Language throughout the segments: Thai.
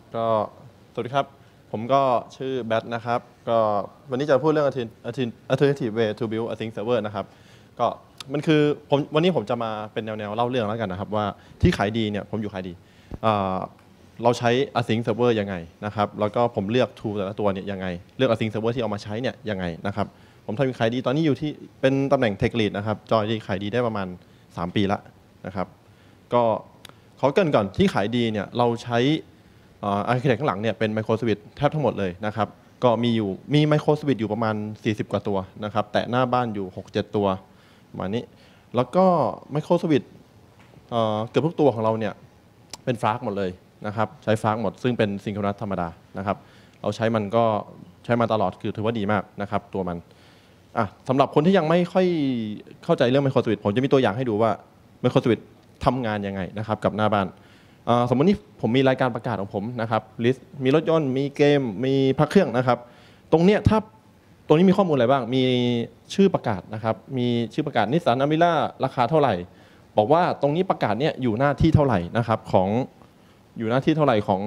ก็สวัสดีครับผมก็ชื่อแบทนะครับก็วันนี้จะพูดเรื่อง alternative way to build async server นะครับก็มันคือวันนี้ผมจะมาเป็นแนวเล่าเรื่องแล้วกันนะครับว่าที่ขายดีเนี่ยผมอยู่ขายดีเราใช้ async server ยังไงนะครับแล้วก็ผมเลือก tool แต่ละตัวเนี่ยยังไงเลือก async server ที่เอามาใช้เนี่ยยังไงนะครับผมทำอยู่ขายดีตอนนี้อยู่ที่เป็นตำแหน่ง tech lead นะครับจอยที่ขายดีได้ประมาณ3 ปีละนะครับก็ขอเกริ่นก่อนที่ขายดีเนี่ยเราใช้อาร์คิเทคข้างหลังเนี่ยเป็นไมโครสวิตช์แทบทั้งหมดเลยนะครับก็มีไมโครสวิตช์อยู่ประมาณ40 กว่าตัวนะครับแต่หน้าบ้านอยู่ 6-7 ตัวประมาณนี้แล้วก็ไมโครสวิตช์เกือบทุกตัวของเราเนี่ยเป็นฟลากหมดเลยนะครับใช้ฟลากหมดซึ่งเป็นซิงโครนัสธรรมดานะครับเราใช้มันก็ใช้มาตลอดคือถือว่าดีมากนะครับตัวมันสำหรับคนที่ยังไม่ค่อยเข้าใจเรื่องไมโครสวิตช์ผมจะมีตัวอย่างให้ดูว่าไมโครสวิตช์ทำงานยังไงนะครับกับหน้าบ้านสมมตินี่ผมมีรายการประกาศของผมนะครับลิสต์มีรถยนต์มีเกมมีพระเครื่องนะครับตรงเนี้ยถ้าตรงนี้มีข้อมูลอะไรบ้างมีชื่อประกาศนะครับมีชื่อประกาศนิสสันอเมร่าราคาเท่าไหร่บอกว่าตรงนี้ประกาศเนี่ยอยู่หน้าที่เท่าไหร่นะครับของอยู่หน้าที่เท่าไหร่ของ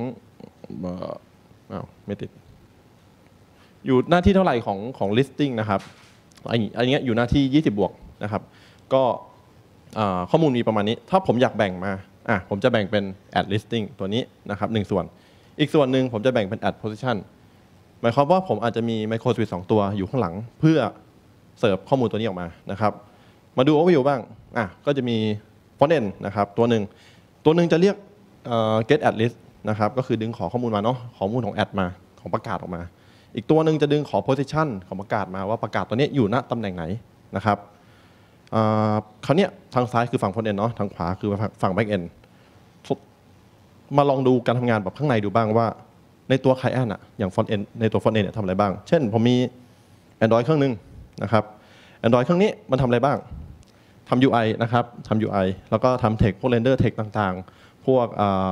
ไม่ติดอยู่หน้าที่เท่าไหร่ของ listing นะครับอันนี้อยู่หน้าที่20 บวกนะครับก็ข้อมูลมีประมาณนี้ถ้าผมอยากแบ่งมาผมจะแบ่งเป็น add listing ตัวนี้นะครับ1 ส่วนอีกส่วนหนึ่งผมจะแบ่งเป็น add position หมายความว่าผมอาจจะมี micro switch 2 ตัวอยู่ข้างหลังเพื่อเสิร์ฟข้อมูลตัวนี้ออกมานะครับมาดู overview บ้างก็จะมี front end นะครับตัวหนึ่งจะเรียกget add list นะครับก็คือดึงขอข้อมูลมาเนาะข้อมูลของ add มาของประกาศออกมาอีกตัวหนึ่งจะดึงขอ position ของประกาศมาว่าประกาศตัวนี้อยู่ณตำแหน่งไหนนะครับคราวนี้ทางซ้ายคือฝั่ง front end เนาะทางขวาคือฝั่ง back end มาลองดูการทำงานแบบข้างในดูบ้างว่าในตัว client อย่าง front end ในตัว front end เนี่ยทำอะไรบ้างเช่นผมมี Android เครื่องนึงนะครับ Android เครื่องนี้มันทำอะไรบ้างทำ UI นะครับทำ UI แล้วก็ทำ text พวก render text ต่างๆพวก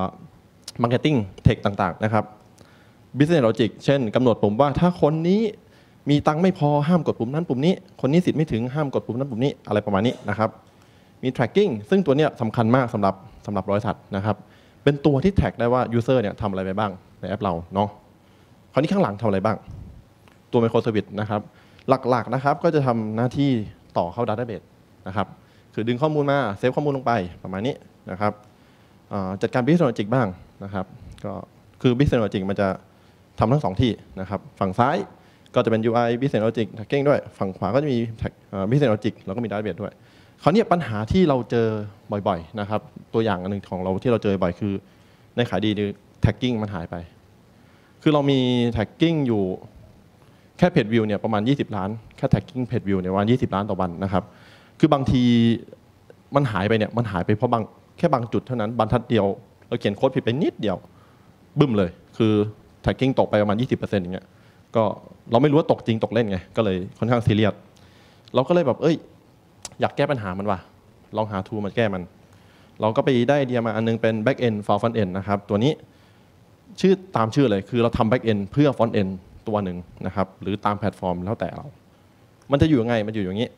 marketing text ต่างๆนะครับ business logic เช่นกำหนดปุ่มว่าถ้าคนนี้มีตังค์ไม่พอห้ามกดปุ่มนั้นปุ่มนี้คนนี้สิทธิ์ไม่ถึงห้ามกดปุ่มนั้นปุ่มนี้อะไรประมาณนี้นะครับมี tracking ซึ่งตัวนี้สำคัญมากสำหรับบริษัทนะครับเป็นตัวที่ track ได้ว่า user เนี่ยทำอะไรไปบ้างในแอปเราเนาะคราวนี้ข้างหลังทำอะไรบ้างตัว microservice นะครับหลักๆนะครับก็จะทำหน้าที่ต่อเข้า database นะครับคือดึงข้อมูลมาเซฟข้อมูลลงไปประมาณนี้นะครับจัดการ business logic บ้างนะครับก็คือ business logic มันจะทำทั้ง2 ที่นะครับฝั่งซ้ายก็จะเป็น UI business logic tracking ด้วยฝั่งขวาก็จะมี business logic แล้วก็มี database ด้วยคราวนี้ปัญหาที่เราเจอบ่อยๆนะครับตัวอย่างอันนึงของเราที่เราเจอบ่อยคือในขายดีtagging มันหายไปคือเรามี tagging อยู่แค่เพจวิวเนี่ยประมาณ20 ล้านแค่ tagging เพจวิวเนี่ยประมาณ20 ล้านต่อวันนะครับคือบางทีมันหายไปเนี่ยมันหายไปเพราะแค่บางจุดเท่านั้นบรรทัดเดียวเราเขียนโค้ดผิดไปนิดเดียวบึ้มเลยคือ tagging ตกไปประมาณ 20% อย่างเงี้ยก็เราไม่รู้ว่าตกจริงตกเล่นไงก็เลยค่อนข้างซีเรียสเราก็เลยแบบอยากแก้ปัญหามันว่ะลองหาทูมาแก้มันเราก็ไปได้ไอเดียมาอันนึงเป็น back end for front end นะครับตัวนี้ชื่อตามชื่อเลยคือเราทำ back end เพื่อ front end ตัวหนึ่งนะครับหรือตามแพลตฟอร์มแล้วแต่เรามันจะอยู่ยังไงมันอยู่อย่างนี้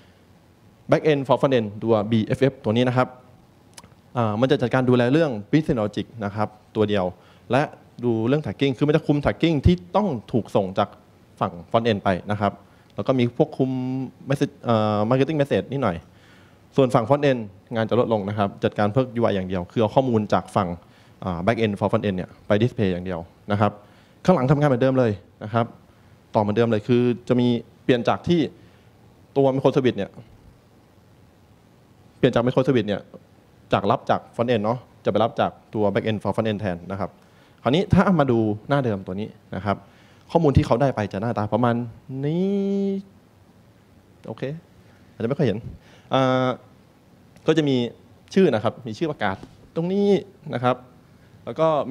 back end for front end ตัว BFF ตัวนี้นะครับมันจะจัดการดูแลเรื่อง business logic นะครับตัวเดียวและดูเรื่อง tagging คือมันจะคุม tagging ที่ต้องถูกส่งจากฝั่ง front end ไปนะครับแล้วก็มีพวกคุม marketing message นิดหน่อยส่วนฝั่ง front end งานจะลดลงนะครับจัดการเพิ่ม UI อย่างเดียวคือเอาข้อมูลจากฝั่ง back end for front end เนี่ยไป display อย่างเดียวนะครับข้างหลังทำงานเหมือนเดิมเลยนะครับต่อเหมือนเดิมเลยคือจะมีเปลี่ยนจากที่ตัว microservice เนี่ยเปลี่ยนจาก microservice เนี่ยจากรับจาก front end เนาะจะไปรับจากตัว back end for front end แทนนะครับคราวนี้ถ้ามาดูหน้าเดิมตัวนี้นะครับข้อมูลที่เขาได้ไปจะหน้าตาประมาณนี้โอเคอาจจะไม่ค่อยเห็นก็จะมีชื่อนะครับมีชื่อประกาศตรงนี้นะครับแล้วก็มี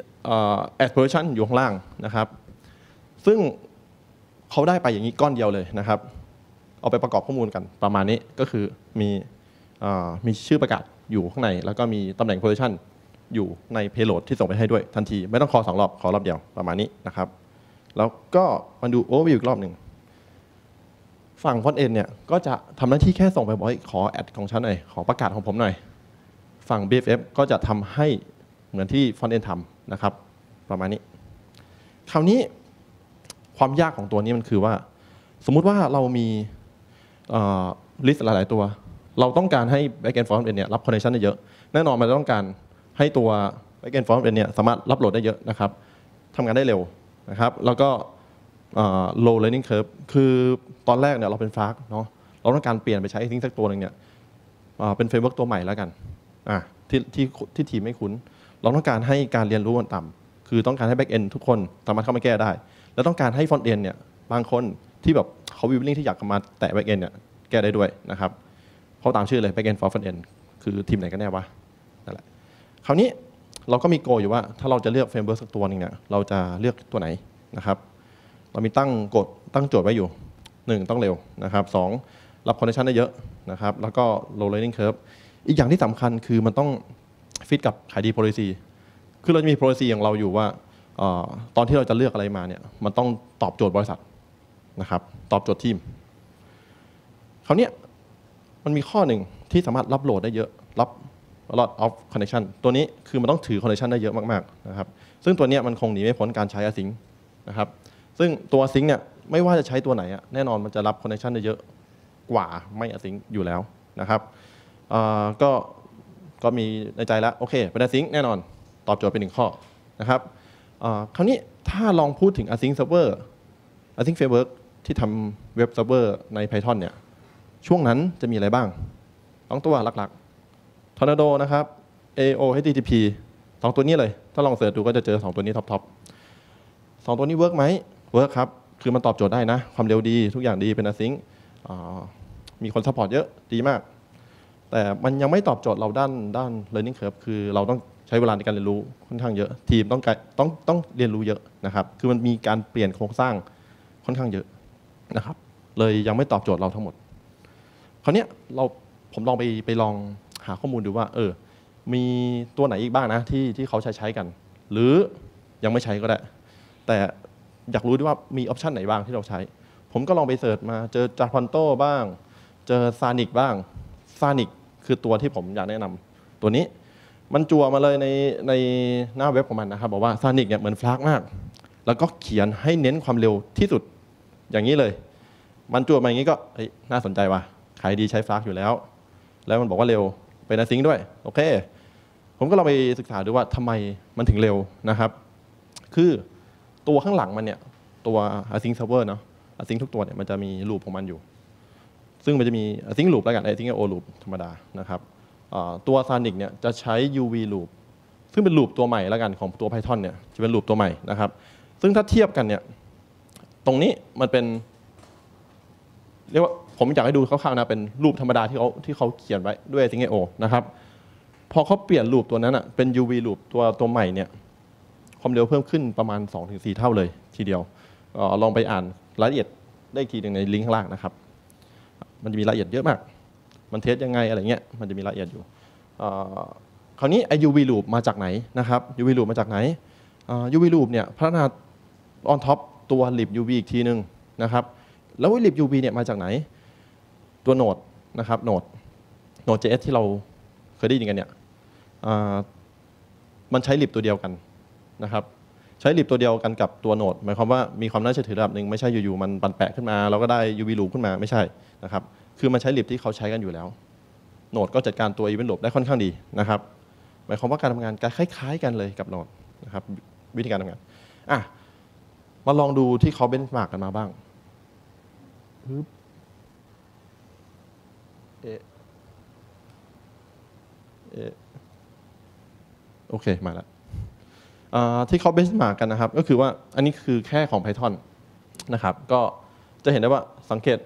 add position อยู่ข้างล่างนะครับซึ่งเขาได้ไปอย่างนี้ก้อนเดียวเลยนะครับเอาไปประกอบข้อมูลกันประมาณนี้ก็คือมีชื่อประกาศอยู่ข้างในแล้วก็มีตำแหน่ง position อยู่ใน payload ที่ส่งไปให้ด้วยทันทีไม่ต้องคอ2 รอบขอรอบเดียวประมาณนี้นะครับแล้วก็มาดู overview อีกรอบหนึ่งฝั่ง front end เนี่ยก็จะทำหน้าที่แค่ส่งไปบอกขอ add ของฉันหน่อยขอประกาศของผมหน่อยฝั่ง BFF ก็จะทำให้เหมือนที่ front end ทำนะครับประมาณนี้คราวนี้ความยากของตัวนี้มันคือว่าสมมุติว่าเรามีลิสต์หลายๆตัวเราต้องการให้ backend front end เนี่ยรับ connection ได้เยอะแน่นอนมันต้องการให้ตัว backend front end เนี่ยสามารถรับโหลดได้เยอะนะครับทำงานได้เร็วนะครับแล้วก็low learning curve คือตอนแรกเนี่ยเราเป็น Flask เนาะเราต้องการเปลี่ยนไปใช้ async สักตัวนึงเนี่ยเป็นเฟรมเวิร์กตัวใหม่แล้วกันที่ทีมไม่คุ้นเราต้องการให้การเรียนรู้มันต่ำคือต้องการให้ back end ทุกคนสามารถเข้ามาแก้ได้แล้วต้องการให้ front end เนี่ยบางคนที่แบบเขาวิวลิ่งที่อยากมาแตะ back end เนี่ยแก้ได้ด้วยนะครับเพราะตามชื่อเลย back end for front end คือทีมไหนกันแน่วะนั่นแหละคราวนี้เราก็มีโกอยู่ว่าถ้าเราจะเลือกเฟรมเวิร์กสักตัวนึงเนี่ยเราจะเลือกตัวไหนนะครับเรามีตั้งโจทย์ไว้อยู่1ต้องเร็วนะครับ2รับ connection ได้เยอะนะครับแล้วก็ low learning curve อีกอย่างที่สำคัญคือมันต้องฟิตกับขายดี policy คือเราจะมี policy ของเราอยู่ว่าตอนที่เราจะเลือกอะไรมาเนี่ยมันต้องตอบโจทย์บริษัทนะครับตอบโจทย์ทีมคราวนี้มันมีข้อหนึ่งที่สามารถรับโหลดได้เยอะรับ a lot of connection ตัวนี้คือมันต้องถือ connection ได้เยอะมากๆนะครับซึ่งตัวนี้มันคงหนีไม่พ้นการใช้ async นะครับซึ่งตัว async เนี่ยไม่ว่าจะใช้ตัวไหนแน่นอนมันจะรับ connection ได้เยอะกว่าไม่ async อยู่แล้วนะครับก็มีในใจแล้วโอเคเป็น async แน่นอนตอบโจทย์เป็น1ข้อนะครับคราวนี้ถ้าลองพูดถึง async server async framework ที่ทำเว็บเซิร์ฟเวอร์ใน Python เนี่ยช่วงนั้นจะมีอะไรบ้าง2ตัวหลักๆ Tornado นะครับ AO HTTP 2ตัวนี้เลยถ้าลองเสิร์ชดูก็จะเจอ2ตัวนี้ท็อป2ตัวนี้เวิร์กไหมเวิร์กครับคือมันตอบโจทย์ได้นะความเร็วดีทุกอย่างดีเป็น async มีคนซัพพอร์ตเยอะดีมากแต่มันยังไม่ตอบโจทย์เราด้าน learning curve คือเราต้องใช้เวลาในการเรียนรู้ค่อนข้างเยอะทีมต้องเรียนรู้เยอะนะครับคือมันมีการเปลี่ยนโครงสร้างค่อนข้างเยอะนะครับเลยยังไม่ตอบโจทย์เราทั้งหมดคราวนี้ผมลองไปลองหาข้อมูลดูว่ามีตัวไหนอีกบ้างนะที่เขาใช้กันหรือยังไม่ใช้ก็ได้แต่อยากรู้ด้วยว่ามีออปชันไหนบ้างที่เราใช้ผมก็ลองไปเสิร์ชมาเจอ Japanto บ้างเจอ Sanic บ้าง Sanic คือตัวที่ผมอยากแนะนำตัวนี้มันจั่วมาเลยในหน้าเว็บของมันนะครับบอกว่า Sanic เนี่ยเหมือน Flask มากแล้วก็เขียนให้เน้นความเร็วที่สุดอย่างนี้เลยมันจั่วมาอย่างนี้ก็น่าสนใจว่ะขายดีใช้ Flask อยู่แล้วมันบอกว่าเร็วเป็น async ด้วยโอเคผมก็ลองไปศึกษาดูว่าทำไมมันถึงเร็วนะครับคือตัวข้างหลังมันเนี่ยตัว async server เนาะ async ทุกตัวเนี่ยมันจะมีลูปของมันอยู่ซึ่งมันจะมี async loop แล้วกัน async IO loop ธรรมดานะครับตัว Sanic เนี่ยจะใช้ UV loop ซึ่งเป็นลูปตัวใหม่แล้วกันของตัว Python เนี่ยจะเป็นลูปตัวใหม่นะครับซึ่งถ้าเทียบกันเนี่ยตรงนี้มันเป็นเรียกว่าผมอยากให้ดูคร่าวๆนะเป็นรูปธรรมดาที่เขาเขียนไว้ด้วย async IO นะครับพอเขาเปลี่ยนรูปตัวนั้นเป็น UV loop ตัวใหม่เนี่ยความเร็วเพิ่มขึ้นประมาณ 2-4 เท่าเลยทีเดียวลองไปอ่านรายละเอียดได้อีกทีหนึ่งในลิงก์ข้างล่างนะครับมันจะมีรายละเอียดเยอะมากมันเทสยังไงอะไรเงี้ยมันจะมีรายละเอียดอยู่คราวนี้ไอ้ UV loop มาจากไหนนะครับ UV loop มาจากไหนUV loop เนี่ยพัฒนา on top ตัว lib UV อีกทีนึงนะครับแล้ว lib UV เนี่ยมาจากไหนตัวโนดนะครับโนด JS ที่เราเคยได้ยินกันเนี่ยมันใช้ lib ตัวเดียวกันนะครับใช้ lib ตัวเดียวกันกับตัวโนดหมายความว่ามีความน่าเชื่อถือระดับหนึ่งไม่ใช่อยู่ๆมันปั่นแปะขึ้นมาเราก็ได้ UV loop ขึ้นมาไม่ใช่นะครับคือมันใช้ lib ที่เขาใช้กันอยู่แล้วโนดก็จัดการตัว event loop ได้ค่อนข้างดีนะครับหมายความว่าการทำงานคล้ายๆกันเลยกับโนดนะครับวิธีการทำงานมาลองดูที่เขาเบนช์มาร์กกันมาบ้างโอเคมาแล้วที่เขาเบนช์มาร์กกันนะครับก็คือว่าอันนี้คือแค่ของ Python นะครับก็จะเห็นได้ว่าสังเกต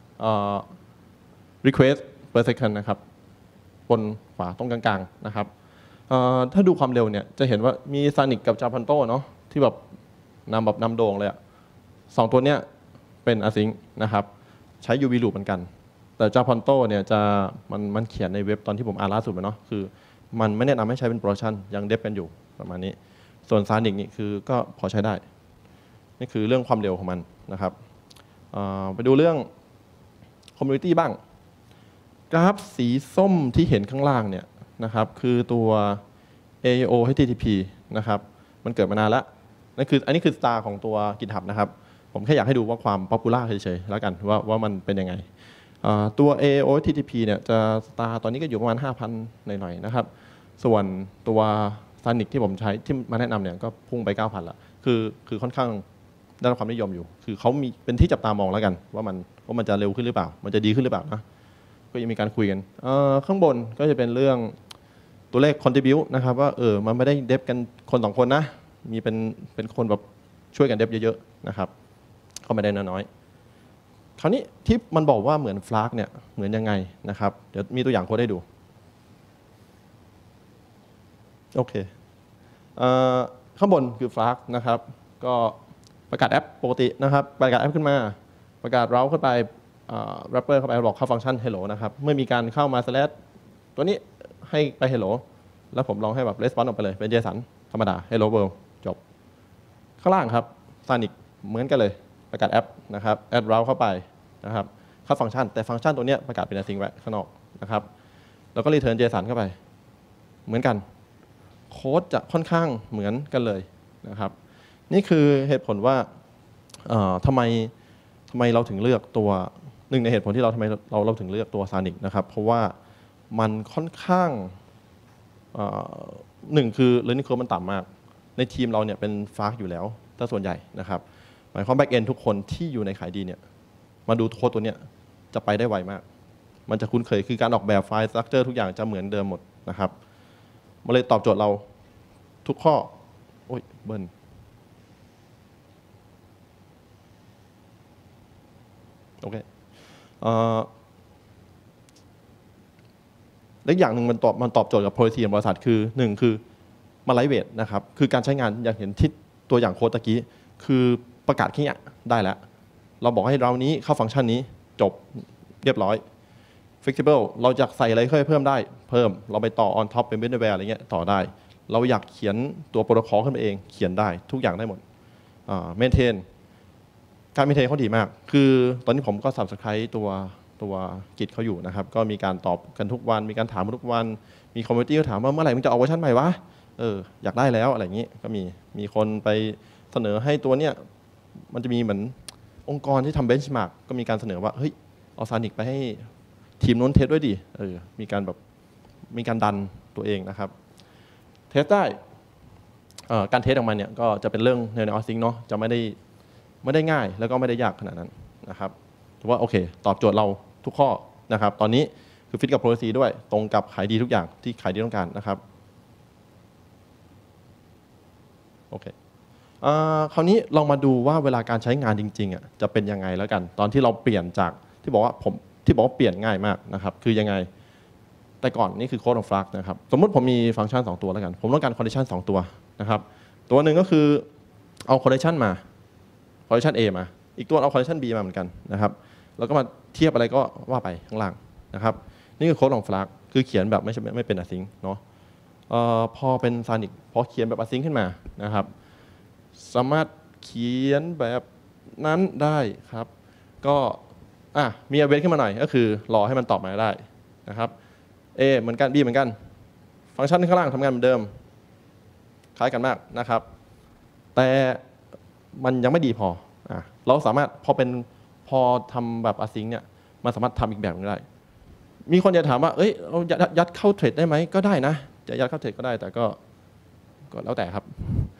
request per second นะครับบนขวาตรงกลางๆนะครับถ้าดูความเร็วเนี่ยจะเห็นว่ามี Sanic กับ Japanto เนาะที่แบบนำโด่งเลย2ตัวเนี้ยเป็น async นะครับใช้ UV loop เหมือนกันแต่ Japanto เนี่ยมันเขียนในเว็บตอนที่ผมอ่านล่าสุดเนาะคือมันไม่แนะนำให้ใช้เป็น production ยังเดฟกันอยู่ประมาณนี้ส่วน Sanic นี่คือก็พอใช้ได้นี่คือเรื่องความเร็วของมันนะครับไปดูเรื่อง community บ้างกราฟสีส้มที่เห็นข้างล่างเนี่ยนะครับคือตัว AO HTTP นะครับมันเกิดมานานแล้วนั่นคืออันนี้คือ star ของตัว GitHub นะครับผมแค่อยากให้ดูว่าความ popular เฉยๆแล้วกันว่ามันเป็นยังไงตัว AOTTP เนี่ยจะ star ตอนนี้ก็อยู่ประมาณ 5,000 หน่อยๆนะครับส่วนตัว Sonic ที่ผมใช้ที่มาแนะนำเนี่ยก็พุ่งไป 9,000 ละคือค่อนข้างได้รับความนิยมอยู่คือเขามีเป็นที่จับตามองแล้วกันว่ามันจะเร็วขึ้นหรือเปล่ามันจะดีขึ้นหรือเปล่านะก็ยังมีการคุยกันข้างบนก็จะเป็นเรื่องตัวเลข contribute นะครับว่ามันไม่ได้เดฟกันคน2คนนะมีเป็นคนแบบช่วยกันเดฟเยอะๆนะครับก็ไม่ได้น้อยคราวนี้ที่มันบอกว่าเหมือน Flask เนี่ยเหมือนยังไงนะครับเดี๋ยวมีตัวอย่างโค้ดให้ดูโอเคข้างบนคือ Flask นะครับก็ประกาศแอปปกตินะครับประกาศแอปขึ้นมาประกาศเราเข้าไปwrapper เข้าไปบอกเข้าฟังก์ชัน hello นะครับเมื่อมีการเข้ามา slash ตัวนี้ให้ไป hello แล้วผมลองให้แบบ response ออกไปเลยเป็น JSON ธรรมดา hello world จบข้างล่างครับ Sonic เหมือนกันเลยประกาศแอปนะครับ add route เข้าไปนะครับเข้าฟังก์ชันแต่ฟังก์ชันตัวนี้ประกาศเป็น async ไว้ข้างนอกนะครับแล้วก็ return JSON เข้าไปเหมือนกันโค้ดจะค่อนข้างเหมือนกันเลยนะครับนี่คือเหตุผลว่าทำไมเราถึงเลือกตัวหนึ่งในเหตุผลที่ทำไมเราถึงเลือกตัว Sonic นะครับเพราะว่ามันค่อนข้างหนึ่งคือ learning curve มันต่ำมากในทีมเราเนี่ยเป็น Flask อยู่แล้วถ้าส่วนใหญ่นะครับหมายความ back end ทุกคนที่อยู่ในขายดีเนี่ยมาดูโค้ดตัวเนี้ยจะไปได้ไวมากมันจะคุ้นเคยคือการออกแบบไฟล์ structure ทุกอย่างจะเหมือนเดิมหมดนะครับมันเลยตอบโจทย์เราทุกข้อโอ้ยเบิ้ลโอเคและอย่างหนึ่งมันตอบโจทย์กับ policy ของบริษัทคือหนึ่งคือมันไลท์เวทนะครับคือการใช้งานอย่างเห็นที่ตัวอย่างโค้ดตะกี้คือประกาศแค่นี้ได้แล้วเราบอกให้เรานี้เข้าฟังก์ชันนี้จบเรียบร้อย flexible เราอยากใส่อะไรเพิ่มได้เพิ่มเราไปต่อ on top เป็น middleware อะไรเงี้ยต่อได้เราอยากเขียนตัวโปรโตคอลขึ้นมาเองเขียนได้ทุกอย่างได้หมดmaintain การ maintain เขาดีมากคือตอนนี้ผมก็ subscribe ตัวกิจเขาอยู่นะครับก็มีการตอบกันทุกวันมีการถามทุกวันมีคอมมูนิตี้ก็ถามว่าเมื่อไหร่มึงจะออกเวอร์ชันใหม่วะอยากได้แล้วอะไรอย่างนี้ก็มีคนไปเสนอให้ตัวเนี้ยมันจะมีเหมือนองค์กรที่ทำเบนช์มาร์กก็มีการเสนอว่าเฮ้ยเอาซานิกไปให้ทีมนู้นเทสด้วยดิมีการดันตัวเองนะครับเทสได้การเทสออกมาเนี่ยก็จะเป็นเรื่องในออสซิงเนาะจะไม่ได้ง่ายแล้วก็ไม่ได้ยากขนาดนั้นนะครับถือว่าโอเคตอบโจทย์เราทุกข้อนะครับตอนนี้คือฟิตกับ policy ด้วยตรงกับขายดีทุกอย่างที่ขายดีต้องการนะครับโอเคคราวนี้ลองมาดูว่าเวลาการใช้งานจริงๆจะเป็นยังไงแล้วกันตอนที่เราเปลี่ยนจากที่บอกว่าเปลี่ยนง่ายมากนะครับคือยังไงแต่ก่อนนี่คือโค้ดของ Flask นะครับสมมติผมมีฟังก์ชัน2ตัวแล้วกันผมต้องการ condition 2ตัวนะครับตัวหนึ่งก็คือเอา conditionมา condition A มาอีกตัวเอา condition B มาเหมือนกันนะครับแล้วก็มาเทียบอะไรก็ว่าไปข้างล่างนะครับนี่คือโค้ดของ Flask คือเขียนแบบไม่เป็น async เนาะพอเป็น Sonic พอเขียนแบบ async ขึ้นมานะครับสามารถเขียนแบบนั้นได้ครับก็มี await ขึ้นมาหน่อยก็คือรอให้มันตอบมาได้นะครับ A เหมือนกัน B เหมือนกันฟังก์ชันข้างล่างทำงานเหมือนเดิมคล้ายกันมากนะครับแต่มันยังไม่ดีพอเราสามารถพอทำแบบ async เนี่ยมันสามารถทำอีกแบบนึงได้มีคนจะถามว่าเรายัดเข้าเทรดได้ไหมก็ได้นะจะยัดเข้าเทรดก็ได้แต่ก็แล้วแต่ครับ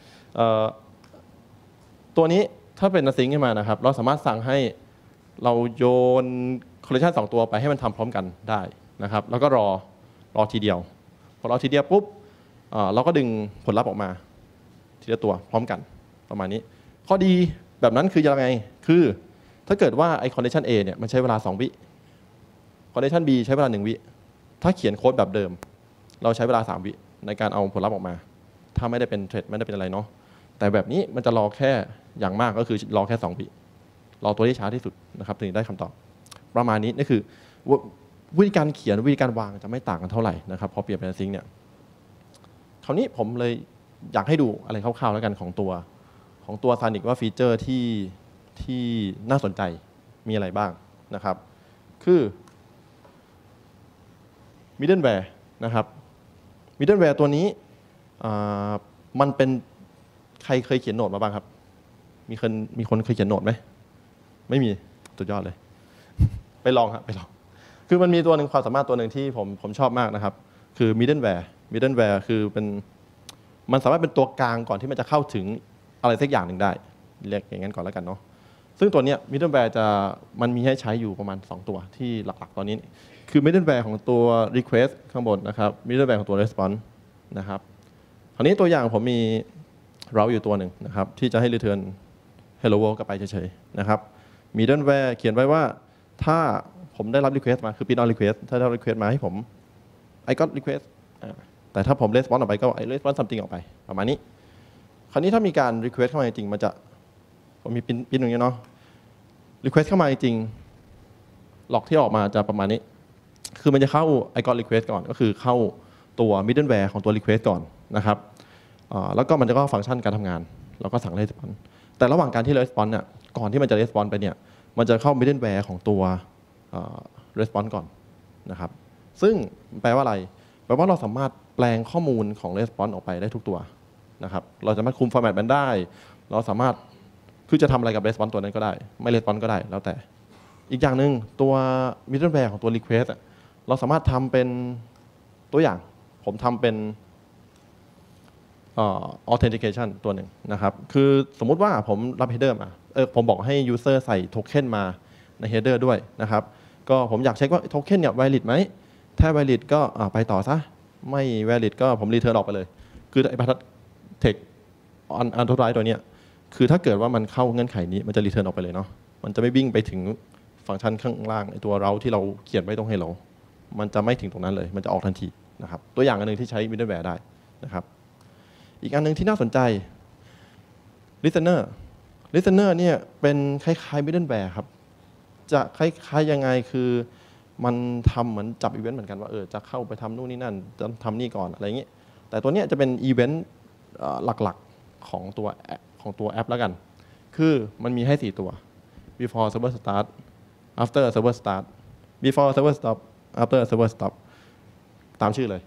ตัวนี้ถ้าเป็น async ขึ้นมานะครับเราสามารถสั่งให้เราโยน collection 2 ตัวไปให้มันทำพร้อมกันได้นะครับแล้วก็รอทีเดียวพอรอทีเดียวปุ๊บเราก็ดึงผลลัพธ์ออกมาทีละตัวพร้อมกันประมาณนี้ข้อดีแบบนั้นคือยังไงคือถ้าเกิดว่าไอ้ condition A เนี่ยมันใช้เวลา2 วิ condition B ใช้เวลา1 วิถ้าเขียนโค้ดแบบเดิมเราใช้เวลา3 วิในการเอาผลลัพธ์ออกมาถ้าไม่ได้เป็นเทรดไม่ได้เป็นอะไรเนาะแต่แบบนี้มันจะรอแค่อย่างมากก็คือรอแค่2 วิรอตัวที่ช้าที่สุดนะครับถึงได้คำตอบประมาณนี้นี่คือวิธีการเขียนวิธีการวางจะไม่ต่างกันเท่าไหร่นะครับพอเปลี่ยนเป็น async เนี่ยคราวนี้ผมเลยอยากให้ดูอะไรคร่าวๆแล้วกันของตัวSonic ว่าฟีเจอร์ที่น่าสนใจมีอะไรบ้างนะครับคือ middleware นะครับ middleware ตัวนี้มันเป็นใครเคยเขียนโน้ตมาบ้างครับมีคนเคยเขียนโน้ตไหมไม่มีสุดยอดเลยไปลองครับไปลองคือมันมีตัวหนึ่งความสามารถตัวหนึ่งที่ผมชอบมากนะครับคือ middleware คือมันสามารถเป็นตัวกลางก่อนที่มันจะเข้าถึงอะไรสักอย่างหนึ่งได้เรียกอย่างนั้นก่อนแล้วกันเนาะซึ่งตัวเนี้ย middleware มันมีให้ใช้อยู่ประมาณ2ตัวที่หลักๆตอนนี้คือ middleware ของตัว request ข้างบนนะครับ middleware ของตัว response นะครับคราวนี้ตัวอย่างผมมี route อยู่ตัวหนึ่งนะครับที่จะให้ return hello world กลับไปเฉยๆนะครับ middleware เขียนไว้ว่าถ้าผมได้รับ request มาคือ print on request ถ้าได้ request มาให้ผม I got request แต่ถ้าผม response ออกไปก็ I response something ออกไปประมาณนี้คราวนี้ถ้ามีการ request เข้ามาจริงมันจะผมมีพินตรงนี้เนาะ request เข้ามาจริงหลอกที่ออกมาจะประมาณนี้คือมันจะเข้า I got request ก่อนก็คือเข้าตัว middleware ของตัว request ก่อนนะครับแล้วก็มันจะก็ฟังก์ชันการทำงานแล้วก็สั่ง response แต่ระหว่างการที่ response เนี่ยก่อนที่มันจะ response ไปเนี่ยมันจะเข้า middleware ของตัว response ก่อนนะครับซึ่งแปลว่าอะไรแปลว่าเราสามารถแปลงข้อมูลของ response ออกไปได้ทุกตัวนะครับเราสามารถคุม format มันได้เราสามารถคือจะทำอะไรกับ response ตัวนั้นก็ได้ไม่ response ก็ได้แล้วแต่อีกอย่างหนึ่งตัว middleware ของตัว request เราสามารถทำเป็นตัวอย่างผมทำเป็นauthentication ตัวหนึ่งนะครับคือสมมุติว่าผมรับ header มาผมบอกให้ user ใส่ token มาใน header ด้วยนะครับก็ผมอยากเช็คว่า token เนี่ย valid ไหมถ้า valid ก็ไปต่อซะไม่ valid ก็ผม return ออกไปเลยคือไอ้บรรทัด text unauthorized ตัวเนี้ยคือถ้าเกิดว่ามันเข้าเงื่อนไขนี้มันจะ return ออกไปเลยเนาะมันจะไม่วิ่งไปถึงฟังก์ชันข้างล่างไอ้ตัว route ที่เราเขียนไว้ตรง hello มันจะไม่ถึงตรงนั้นเลยมันจะออกทันทีนะครับตัวอย่างอันนึงที่ใช้ middleware ได้นะครับอีกอันนึงที่น่าสนใจ listener เนี่ยเป็นคล้ายๆ middleware ครับจะคล้ายๆยังไงคือมันทำเหมือนจับอีเวนต์เหมือนกันว่าจะเข้าไปทำนู่นนี่นั่นจะทำนี่ก่อนอะไรอย่างนี้แต่ตัวเนี้ยจะเป็นอีเวนต์หลักๆของตัวแอปแล้วกันคือมันมีให้4ตัว before server start after server start before server stop after server stop ตามชื่อเลย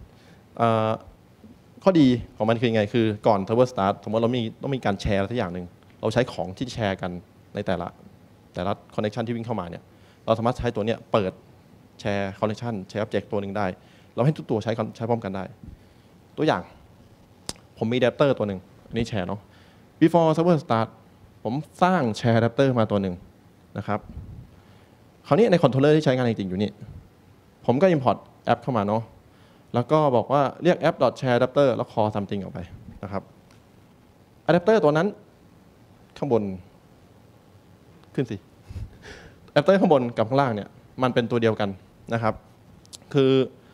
ข้อดีของมันคือยังไงคือก่อน server start สมมติเราต้องมีการแชร์อะไรสักอย่างหนึ่งเราใช้ของที่แชร์กันในแต่ละ connection ที่วิ่งเข้ามาเนี่ยเราสามารถใช้ตัวเนี้ยเปิดแชร์ connection แชร์ object ตัวหนึ่งได้เราให้ทุกตัวใช้พร้อมกันได้ตัวอย่างผมมี adapter ตัวหนึ่งอันนี้แชร์เนาะ before server start ผมสร้างแชร์ adapter มาตัวหนึ่งนะครับคราวนี้ใน controller ที่ใช้งานจริงๆอยู่นี่ผมก็ import แอปเข้ามาเนาะแล้วก็บอกว่าเรียก app.share adapter แล้ว call something ออกไปนะครับ adapter ตัวนั้นข้างบนขึ้นสิ adapter ข้างบนกับข้างล่างเนี่ยมันเป็นตัวเดียวกันนะครับคือ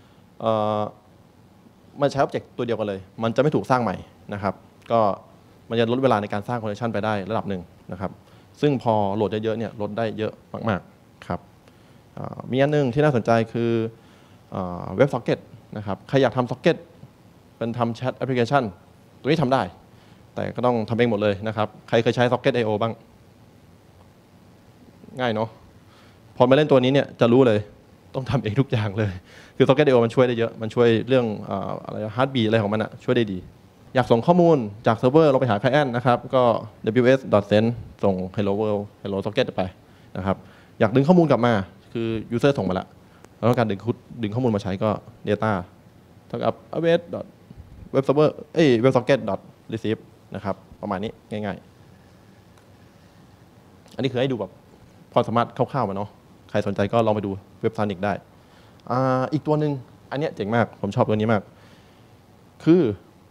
มันใช้ object ตัวเดียวกันเลยมันจะไม่ถูกสร้างใหม่นะครับก็มันจะลดเวลาในการสร้าง connection ไปได้ระดับหนึ่งนะครับซึ่งพอโหลดเยอะๆเนี่ยลดได้เยอะมากๆครับมีอันนึงที่น่าสนใจคือเว็บ socket นะครับใครอยากทำ socket เป็นทำ chat application ตัวนี้ทำได้แต่ก็ต้องทำเองหมดเลยนะครับใครเคยใช้ socket IO บ้างง่ายเนาะพอมาเล่นตัวนี้เนี่ยจะรู้เลยต้องทำเองทุกอย่างเลยคือ socket IO มันช่วยได้เยอะมันช่วยเรื่องอะไร heartbeat อะไรของมันอะช่วยได้ดีอยากส่งข้อมูลจากเซิร์ฟเวอร์เราไปหา client นะครับก็ ws.send ส่ง hello world hello socket ไปนะครับอยากดึงข้อมูลกลับมาคือ user ส่งมาแล้วแล้วต้องการดึงข้อมูลมาใช้ก็ data เท่ากับ web server web socket receive นะครับประมาณนี้ง่ายๆอันนี้คือให้ดูแบบพอสามารถคร่าวๆมาเนาะใครสนใจก็ลองไปดูเว็บ Sonic ได้อีกตัวหนึ่งอันนี้เจ๋งมากผมชอบตัวนี้มากคือ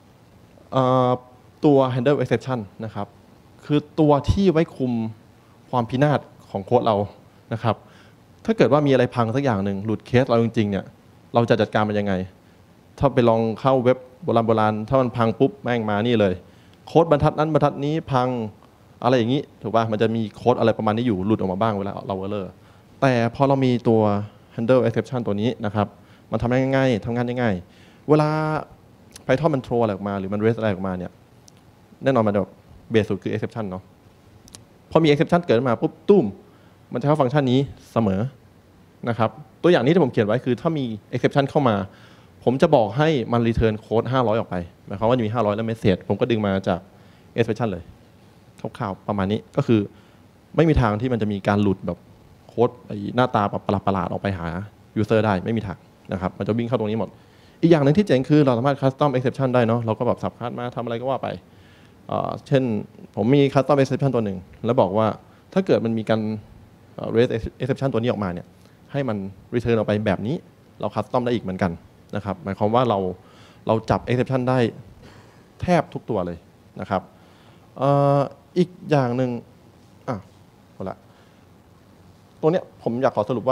ตัว handle exception นะครับคือตัวที่ไว้คุมความพินาศของโค้ดเรานะครับถ้าเกิดว่ามีอะไรพังสักอย่างหนึ่งหลุดเคสเราจริงๆเนี่ยเราจะจัดการมันยังไงถ้าไปลองเข้าเว็บโบราณถ้ามันพังปุ๊บแม่งมานี่เลยโค้ดบรรทัดนั้นบรรทัดนี้พังอะไรอย่างนี้ถูกป่ะมันจะมีโค้ดอะไรประมาณนี้อยู่หลุดออกมาบ้างเวลาเราเออร์แต่พอเรามีตัว handle exception ตัวนี้นะครับมันทำง่ายๆทำงานง่ายๆเวลาPython มัน throw อะไรออกมาหรือมัน raise อะไรออกมาเนี่ยแน่นอนมันแบบเบสสุดคือ exception เนาะพอมี exception เกิดมาปุ๊บตุ้มมันจะเข้าฟังก์ชันนี้เสมอนะครับตัวอย่างนี้ที่ผมเขียนไว้คือถ้ามี exception เข้ามาผมจะบอกให้มัน return code 500 ออกไปหมายความว่าจะมี500แล้ว message ผมก็ดึงมาจาก expression เลยคร่าวๆประมาณนี้ก็คือไม่มีทางที่มันจะมีการหลุดแบบโค้ดหน้าตาแบบประหลาดๆออกไปหา user ได้ไม่มีทางนะครับมันจะวิ่งเข้าตรงนี้หมดอีกอย่างหนึ่งที่เจ๋งคือเราสามารถ custom exception ได้เนาะเราก็แบบสับคัดมาทำอะไรก็ว่าไปเช่นผมมี custom exception ตัวหนึ่งแล้วบอกว่าถ้าเกิดมันมีการ raise exception ตัวนี้ออกมาเนี่ยให้มัน return ออกไปแบบนี้เรา custom ได้อีกเหมือนกันนะครับหมายความว่าเราจับ exception ได้แทบทุกตัวเลยนะครับอีกอย่างหนึ่งหมดละตัวเนี้ยผมอยากขอสรุปว่า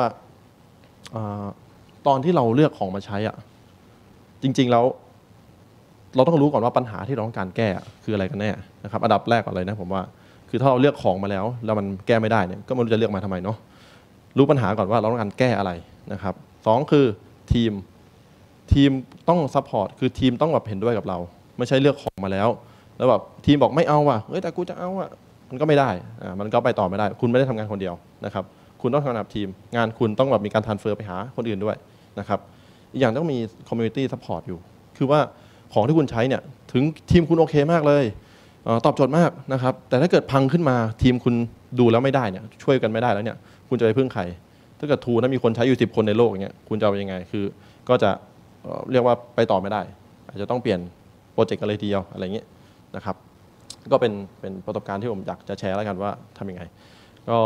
ตอนที่เราเลือกของมาใช้จริงๆแล้วเราต้องรู้ก่อนว่าปัญหาที่เราต้องการแก้คืออะไรกันแน่นะครับอันดับแรกก่อนเลยนะผมว่าคือถ้าเราเลือกของมาแล้วมันแก้ไม่ได้เนี่ยก็ไม่รู้จะเลือกมาทำไมเนาะรู้ปัญหาก่อนว่าเราต้องการแก้อะไรนะครับสองคือทีมต้องซัพพอร์ตคือทีมต้องแบบเห็นด้วยกับเราไม่ใช่เลือกของมาแล้วแบบทีมบอกไม่เอาแต่กูจะเอามันก็ไม่ได้มันก็ไปต่อไม่ได้คุณไม่ได้ทำงานคนเดียวนะครับคุณต้องทำงานกับทีมงานคุณต้องแบบมีการทรานสเฟอร์ไปหาคนอื่นด้วยนะครับอีกอย่างต้องมีคอมมูนิตี้ซัพพอร์ตอยู่คือว่าของที่คุณใช้เนี่ยถึงทีมคุณโอเคมากเลยตอบโจทย์มากนะครับแต่ถ้าเกิดพังขึ้นมาทีมคุณดูแล้วไม่ได้เนี่ยช่วยกันไม่ได้แล้วเนี่ยคุณจะไปพึ่งใครถ้าเกิดทูนั้นมีคนใช้อยู่10 คนในโลกอย่างเงี้ยคุณจะเอายังไงคือก็จะเรียกว่าไปต่อไม่ได้อาจจะต้องเปลี่ยนโปรเจกต์อะไรทีเดียวอะไรอย่างเงี้ยนะครับก็เป็นประสบการณ์ที่ผมอยากจะแชร์แล้วกันว่าทำยังไงก็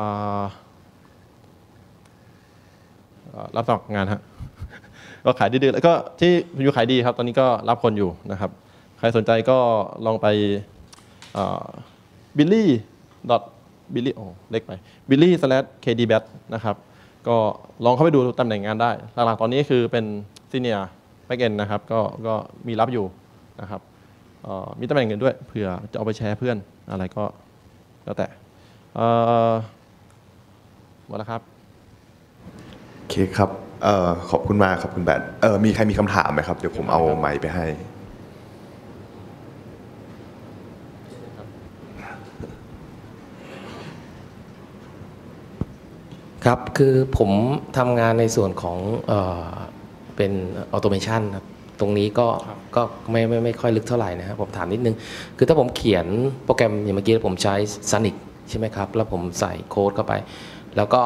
รับสมัครงานฮะก็ขายดีๆแล้วก็ที่อยู่ขายดีครับตอนนี้ก็รับคนอยู่นะครับใครสนใจก็ลองไปbilly โอ้เล็กไป billy/kdbat นะครับก็ลองเข้าไปดูตำแหน่งงานได้หลักๆตอนนี้คือเป็น senior backend นะครับก็มีรับอยู่นะครับมีตำแหน่งเงินด้วยเผื่อจะเอาไปแชร์เพื่อนอะไรก็แล้วแต่หมดแล้วครับโอเคครับขอบคุณมากครับคุณแบทมีใครมีคำถามไหมครับเดี๋ยวผมเอาไมค์ไปให้ครับคือผมทำงานในส่วนของเป็นออโตเมชันครับตรงนี้ก็ไม่ค่อยลึกเท่าไหร่นะครับผมถามนิดนึงคือถ้าผมเขียนโปรแกรมอย่างเมื่อกี้ผมใช้ Sonic ใช่ไหมครับแล้วผมใส่โค้ดเข้าไปแล้วก็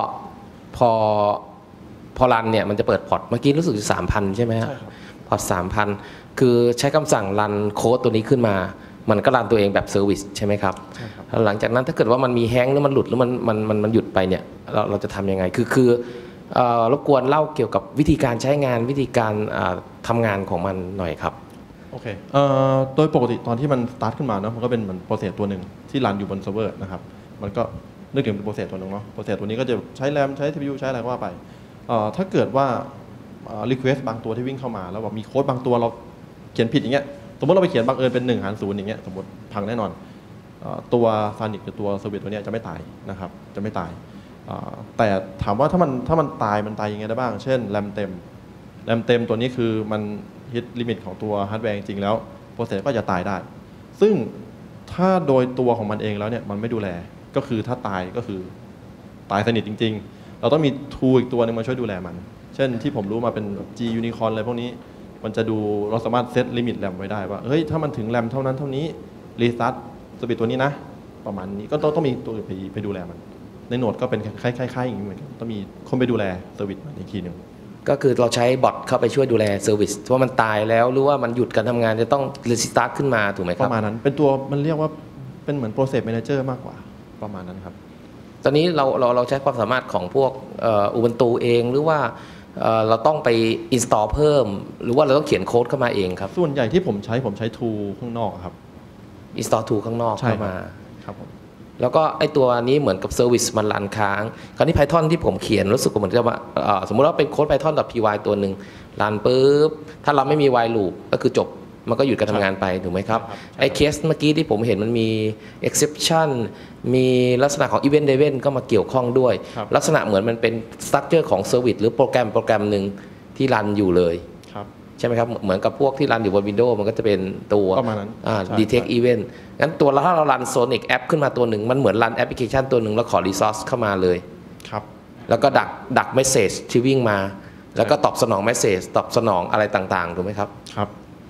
พอรันเนี่ยมันจะเปิดพอร์ตเมื่อกี้รู้สึก 3,000 ใช่ไหมครับพอร์ต 3,000 คือใช้คำสั่งรันโค้ดตัวนี้ขึ้นมามันก็รันตัวเองแบบเซอร์วิสใช่ไหมครับหลังจากนั้นถ้าเกิดว่ามันมีแฮงก์หรือมันหลุดหรือมันหยุดไปเนี่ยเราจะทำยังไงคือรบกวนเล่าเกี่ยวกับวิธีการใช้งานวิธีการทำงานของมันหน่อยครับโอเคโดยปกติตอนที่มันสตาร์ทขึ้นมาเนาะมันก็เป็นเหมือนโปรเซสตัวหนึ่งที่รันอยู่บนเซิร์ฟเวอร์นะครับมันก็นึกถึงโปรเซสตัวหนึ่งเนาะโปรเซสตัวนี้ก็จะใช้แรมใช้ CPU ใช้อะไรก็ว่าไปถ้าเกิดว่าrequest บางตัวที่วิ่งเข้ามาแล้วแบบมีโค้ดบางตัวเราเขียนผิดอย่างเงี้ยสมมติเราไปเขียนบังเอิญเป็น1 หาร 0อย่างเงี้ยสมมติพังแน่นอนตัวซานิกหรือตัวเซอร์วิสตัวนี้จะไม่ตายนะครับจะไม่ตายแต่ถามว่าถ้ามันตายยังไงได้บ้างเช่นแรมเต็มตัวนี้คือมันฮิตลิมิตของตัวฮาร์ดแวร์จริงๆแล้วโปรเซสก็จะตายได้ซึ่งถ้าโดยตัวของมันเองแล้วเนี่ยมันไม่ดูแลก็คือถ้าตายก็คือตายสนิทจริงๆเราต้องมีทูอีกตัวนึงมาช่วยดูแลมันเช่นที่ผมรู้มาเป็น G Unicorn อะไรพวกนี้มันจะดูเราสามารถเซตลิมิตแรมไว้ได้ว่าเฮ้ยถ้ามันถึงแรมเท่านั้นเท่านี้รีสตาร์ทสปีดตัวนี้นะประมาณนี้ก็ต้องมีตัวอื่นไปดูแลมันในโหนดก็เป็นคล้ายๆอย่างนี้เหมือนกันต้องมีคนไปดูแลเซอร์วิสมันอีกทีนึงก็คือเราใช้บอทเข้าไปช่วยดูแลเซอร์วิสว่ามันตายแล้วหรือว่ามันหยุดการทำงานจะต้องรีสตาร์ทขึ้นมาถูกไหมครับประมาณนั้นเป็นตัวมันเรียกว่าเป็นเหมือน process manager มากกว่าประมาณนั้นครับตอนนี้เราใช้ความสามารถของพวกUbuntu เองหรือว่าเราต้องไป install เพิ่มหรือว่าเราต้องเขียนโค้ดเข้ามาเองครับส่วนใหญ่ที่ผมใช้ tool ข้างนอกครับ install tool ข้างนอกเข้ามาครับผมแล้วก็ไอตัวนี้เหมือนกับเซอร์วิสมันรันค้างคราวนี้ Python ที่ผมเขียนรู้สึกเหมือนกับว่าสมมุติว่าเป็นโค้ด Python.py ตัวหนึ่งรันปุ๊บถ้าเราไม่มี while loop ก็คือจบมันก็หยุดการทำงานไปถูกไหมครับไอ้เคสเมื่อกี้ที่ผมเห็นมันมี exception มีลักษณะของ event driven ก็มาเกี่ยวข้องด้วยลักษณะเหมือนมันเป็น structure ของ service หรือโปรแกรมหนึ่งที่รันอยู่เลยใช่ไหมครับเหมือนกับพวกที่รันอยู่บน Windows มันก็จะเป็นตัวdetect event งั้นตัวถ้าเรารัน Sonic App ขึ้นมาตัวหนึ่งมันเหมือนรันแอปพลิเคชันตัวหนึ่งแล้วขอ resource เข้ามาเลยครับแล้วก็ดัก message ที่วิ่งมาแล้วก็ตอบสนอง message ตอบสนองอะไรต่างๆถูกไหมครับครับ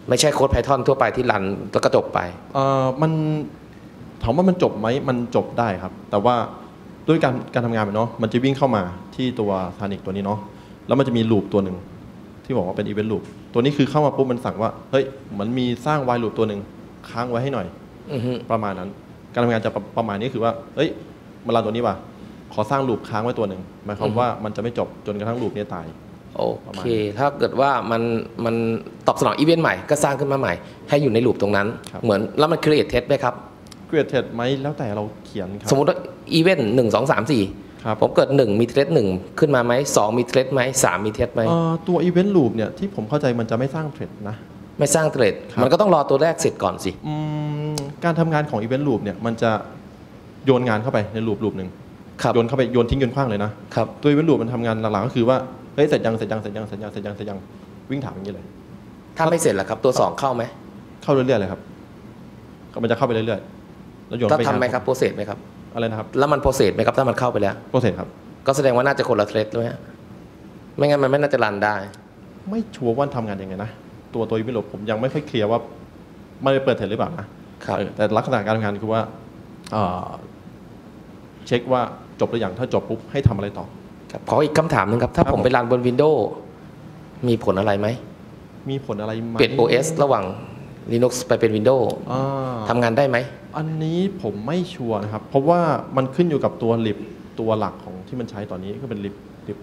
ไม่ใช่โค้ด Python ทั่วไปที่รันแล้วก็จบไปมันถามว่ามันจบไหมมันจบได้ครับ แต่ว่าด้วยการทำงานมันเนาะมันจะวิ่งเข้ามาที่ตัว Tanic ตัวนี้เนาะแล้วมันจะมีลูปตัวหนึ่งที่บอกว่าเป็น event loop ตัวนี้คือเข้ามาปุ๊บมันสั่งว่าเฮ้ยมันมีสร้าง while loop ตัวหนึ่งค้างไว้ให้หน่อยประมาณนั้นการทำงานจะประมาณนี้คือว่าเฮ้ยมารันตัวนี้ว่ะขอสร้างลูปค้างไว้ตัวหนึ่งหมายความว่ามันจะไม่จบจนกระทั่งลูปนี้ตายโอเคถ้าเกิดว่ามันตอบสนองอีเวนต์ใหม่ก็สร้างขึ้นมาใหม่ให้อยู่ในลูปตรงนั้นเหมือนแล้วมัน create test ไหมครับ create test ไหมแล้วแต่เราเขียนครับสมมติว่าอีเวนต์1 2 3 4ผมเกิด1มีเทส1ขึ้นมาไหม2มีเทสไหม3มีเทสไหมตัว event loop เนี่ยที่ผมเข้าใจมันจะไม่สร้างเทรดนะไม่สร้างเทรดมันก็ต้องรอตัวแรกเสร็จก่อนสิการทำงานของ event loop เนี่ยมันจะโยนงานเข้าไปในลูปหนึ่งโยนเข้าไปโยนทิ้งโยนขว้างเลยนะครับตัว event loop มันทำงานหลักๆก็คือว่าเฮ้ยเสร็จยังวิ่งถามอย่างนี้เลยถ้าไม่เสร็จล่ะครับตัว2เข้าไหมเข้าเรื่อยๆเลยครับมันจะเข้าไปเรื่อยๆแล้วโยนไปทำไหมครับโปรเซสไหมครับอะไรนะครับแล้วมันโปรเซสไหมครับถ้ามันเข้าไปแล้วโปรเซสครับก็แสดงว่าน่าจะคนละเทรดด้วยไม่งั้นมันไม่น่าจะรันได้ไม่ชัวร์ว่าทำงานยังไงนะตัวevent loopผมยังไม่ค่อยเคลียร์ว่ามันไปเปิดเทรดหรือเปล่านะแต่ลักษณะการทำงานคือว่าเช็คว่าจบหรือยังถ้าจบปุ๊บให้ทำอะไรต่อขออีกคำถามหนึ่งครับถ้าผมไปรันบน Windows มีผลอะไรไหมมีผลอะไรไหมเปลี่ยน OS ระหว่าง Linux ไปเป็น Windows ทำงานได้ไหมอันนี้ผมไม่ชัวร์นะครับเพราะว่ามันขึ้นอยู่กับตัวlibตัวหลักของที่มันใช้ตอนนี้ก็เป็นlib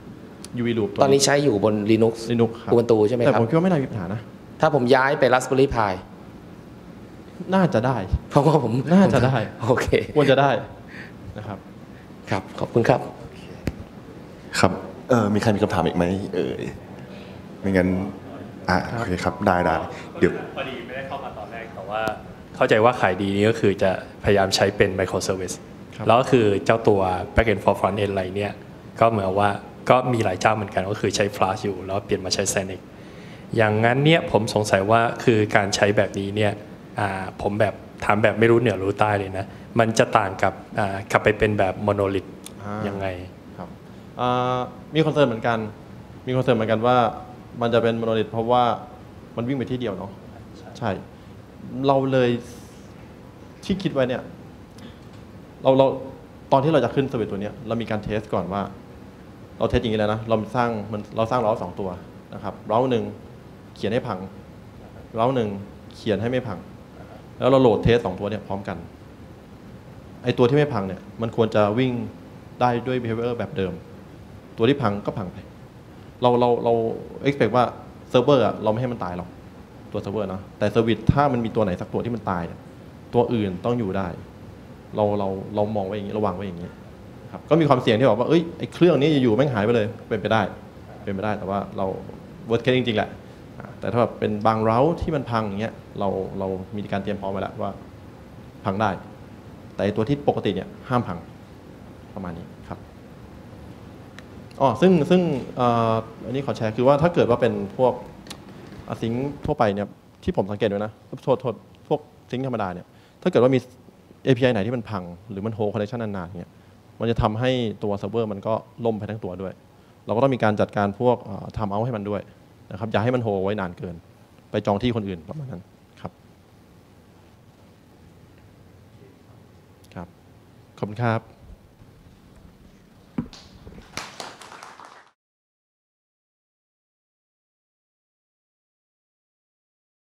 UV loop ตอนนี้ใช้อยู่บน Linux ครับ Ubuntu ใช่ไหมครับแต่ผมคิดว่าไม่น่ามีปัญหานะถ้าผมย้ายไป Raspberry Pi น่าจะได้เพราะว่าผมน่าจะได้โอเคควรจะได้นะครับครับขอบคุณครับครับมีใครมีคำถามอีกไหมไม่งั้นโอเคครับได้เดี๋ยวพอดีไม่ได้เข้ามาตอนแรกแต่ว่าเข้าใจว่าขายดีนี้ก็คือจะพยายามใช้เป็น microservice แล้วก็คือเจ้าตัว backend for front end อะไรเนี่ยก็เหมือนว่าก็มีหลายเจ้าเหมือนกันก็คือใช้ Flask อยู่แล้วเปลี่ยนมาใช้ Xenix อย่างนั้นเนี่ยผมสงสัยว่าคือการใช้แบบนี้เนี่ยผมแบบถามแบบไม่รู้เหนือรู้ใต้เลยนะมันจะต่างกับกลับไปเป็นแบบ monolith ยังไงครับมีคอนเซิร์นเหมือนกันว่ามันจะเป็นโมโนลิทเพราะว่ามันวิ่งไปที่เดียวเนาะใช่เราเลยที่คิดไว้เนี่ยเราตอนที่เราจะขึ้นสวิตตัวเนี้ยเรามีการเทสก่อนว่าเราเทสอย่างนี้แล้วนะเราสร้างเรา2ตัวนะครับเราหนึ่งเขียนให้พังเราหนึ่งเขียนให้ไม่พังแล้วเราโหลดเทส2ตัวเนี่ยพร้อมกันไอตัวที่ไม่พังเนี่ยมันควรจะวิ่งได้ด้วย behavior แบบเดิมตัวที่พังก็พังไปเรา expect ว่าเซิร์ฟเวอร์เราไม่ให้มันตายหรอกตัวเซิร์ฟเวอร์นะแต่เซอร์วิสถ้ามันมีตัวไหนสักตัวที่มันตายตัวอื่นต้องอยู่ได้เรามองไว้อย่างนี้ระวังไว้อย่างนี้ครับก็มีความเสี่ยงที่บอกว่าไอ้เครื่องนี้อยู่ๆแม่งหายไปเลยเป็นไปได้แต่ว่าเรา worst case จริงๆแหละแต่ถ้าแบบเป็นบางเราที่มันพังอย่างเงี้ยเรามีการเตรียมพร้อมไว้แล้วว่าพังได้แต่ตัวที่ปกติเนี่ยห้ามพังประมาณนี้ครับซึ่งอันนี้ขอแชร์คือว่าถ้าเกิดว่าเป็นพวกซิงค์ทั่วไปเนี่ยที่ผมสังเกตด้วยนะโทษพวกซิงค์ธรรมดาเนี่ยถ้าเกิดว่ามี API ไหนที่มันพังหรือมันโฮลคอนเนคชั่นนานๆเนี่ยมันจะทำให้ตัวเซิร์ฟเวอร์มันก็ล่มไปทั้งตัวด้วยเราก็ต้องมีการจัดการพวกทำเอาให้มันด้วยนะครับอย่าให้มันโฮลไว้นานเกินไปจองที่คนอื่นประมาณนั้นครับขอบคุณครับ